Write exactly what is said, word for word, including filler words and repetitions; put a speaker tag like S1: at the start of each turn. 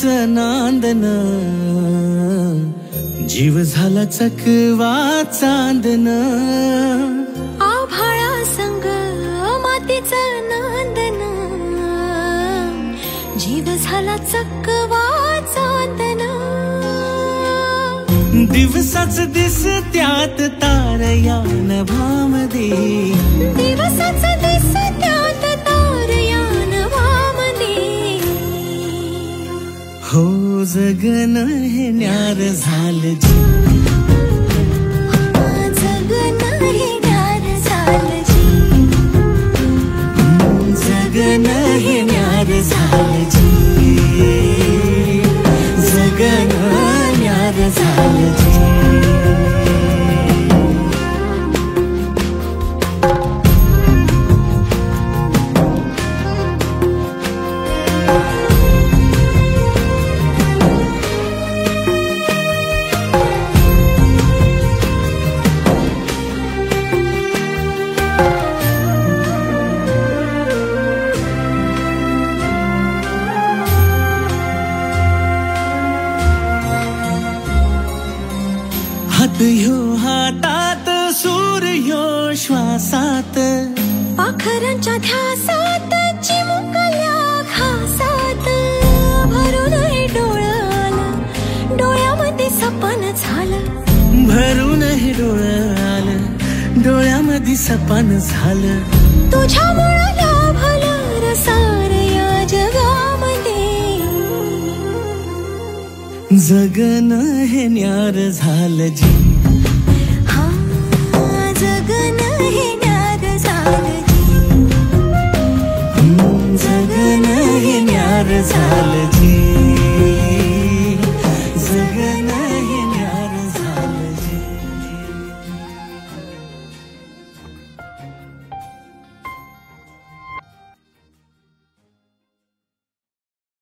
S1: मातीचं नांदन, जीव झाला चकवा चांदन.
S2: आभाळा संग मातीचं नांदन, जीव झाला चकवा चांदन.
S1: दिवसाच दिसत्यात तारया नभामध्ये,
S2: दिवसाच दिसत्यात तारया नभामध्ये.
S1: हो जगन हे न्यार झालं जी,
S2: जगन हे न्यार झालं जी,
S1: जगन हे न्यार झालं जी, जगन न्यार झालं जी. हात ह्यो हातात, सूर्यो श्वासात,
S2: पाखरांच्या ध्यासात, चिमुकल्या घासात. भरून हे डोळं आलं, डोळ्यामध्ये सपन झालं.
S1: भरून हे डोळं आलं, डोळ्यामध्ये सपन झालं.
S2: तुझ्यामुळं लाभलं रसार या जगामध्ये.
S1: जगन हे न्यार झालं जी,
S2: हा जगन हे न्यार झालं जी,
S1: जगन हे न्यार झालं जी.